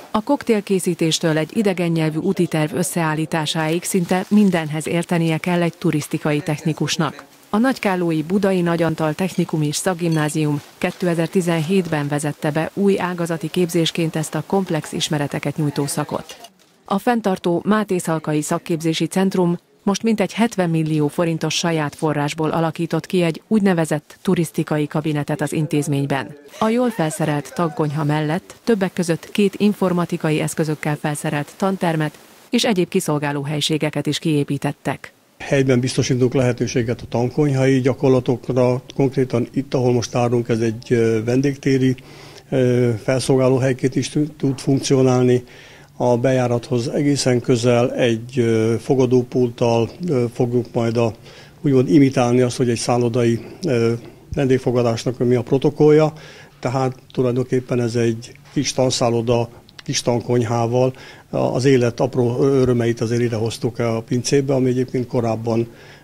A koktélkészítéstől egy idegen nyelvű útiterv összeállításáig szinte mindenhez értenie kell egy turisztikai technikusnak. A nagykállói Budai Nagy Antal Technikum és Szakgimnázium 2017-ben vezette be új ágazati képzésként ezt a komplex ismereteket nyújtó szakot. A fenntartó Máté Szalkai Szakképzési Centrum most mintegy 70 millió forintos saját forrásból alakított ki egy úgynevezett turisztikai kabinetet az intézményben. A jól felszerelt tankonyha mellett többek között 2 informatikai eszközökkel felszerelt tantermet és egyéb kiszolgáló helységeket is kiépítettek. Helyben biztosítunk lehetőséget a tankonyhai gyakorlatokra, konkrétan itt, ahol most állunk, ez egy vendégtéri felszolgálóhelyként is tud funkcionálni. A bejárathoz egészen közel egy fogadópulttal fogjuk majd úgymond imitálni azt, hogy egy szállodai vendégfogadásnak mi a protokollja. Tehát tulajdonképpen ez egy kis tanszálloda, kis tankonyhával az élet apró örömeit azért idehoztuk a pincébe, ami egyébként korábban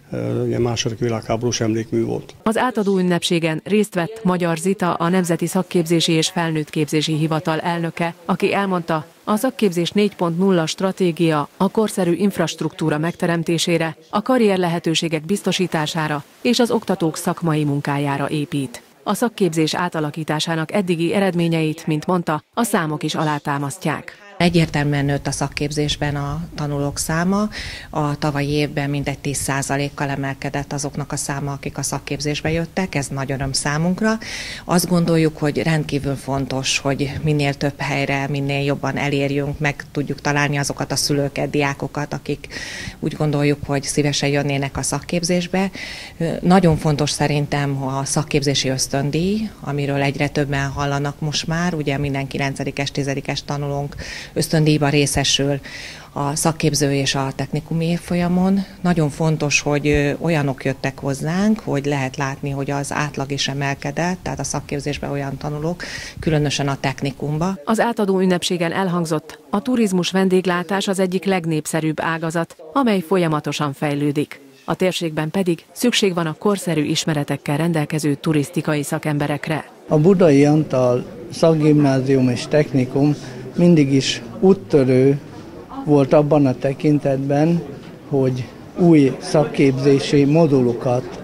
II. Világháborús emlékmű volt. Az átadó ünnepségen részt vett Magyar Zita, a Nemzeti Szakképzési és Felnőttképzési Hivatal elnöke, aki elmondta, a szakképzés 4.0 stratégia a korszerű infrastruktúra megteremtésére, a karrier lehetőségek biztosítására és az oktatók szakmai munkájára épít. A szakképzés átalakításának eddigi eredményeit, mint mondta, a számok is alátámasztják. Egyértelműen nőtt a szakképzésben a tanulók száma, a tavalyi évben mintegy 10%-kal emelkedett azoknak a száma, akik a szakképzésbe jöttek, ez nagy öröm számunkra. Azt gondoljuk, hogy rendkívül fontos, hogy minél több helyre, minél jobban elérjünk, meg tudjuk találni azokat a szülőket, diákokat, akik úgy gondoljuk, hogy szívesen jönnének a szakképzésbe. Nagyon fontos szerintem a szakképzési ösztöndíj, amiről egyre többen hallanak most már, ugye minden 9-es, 10-es tanulónk ösztöndíjban részesül a szakképző és a technikumi évfolyamon. Nagyon fontos, hogy olyanok jöttek hozzánk, hogy lehet látni, hogy az átlag is emelkedett, tehát a szakképzésben olyan tanulók, különösen a technikumba. Az átadó ünnepségen elhangzott, a turizmus vendéglátás az egyik legnépszerűbb ágazat, amely folyamatosan fejlődik. A térségben pedig szükség van a korszerű ismeretekkel rendelkező turisztikai szakemberekre. A Budai Antal Szakgimnázium és Technikum mindig is úttörő volt abban a tekintetben, hogy új szakképzési modulukat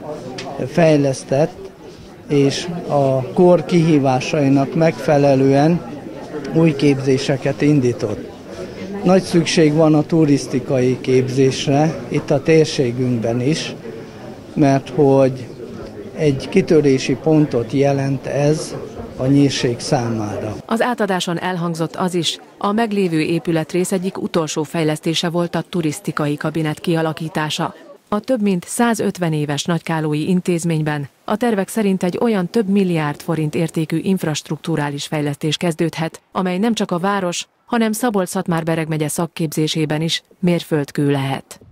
fejlesztett, és a kor kihívásainak megfelelően új képzéseket indított. Nagy szükség van a turisztikai képzésre, itt a térségünkben is, mert hogy egy kitörési pontot jelent ez a nyírség számára. Az átadáson elhangzott az is, a meglévő épületrész egyik utolsó fejlesztése volt a turisztikai kabinet kialakítása. A több mint 150 éves nagykállói intézményben a tervek szerint egy olyan több milliárd forint értékű infrastrukturális fejlesztés kezdődhet, amely nem csak a város, hanem Szabolcs-Szatmár-Bereg megye szakképzésében is mérföldkő lehet.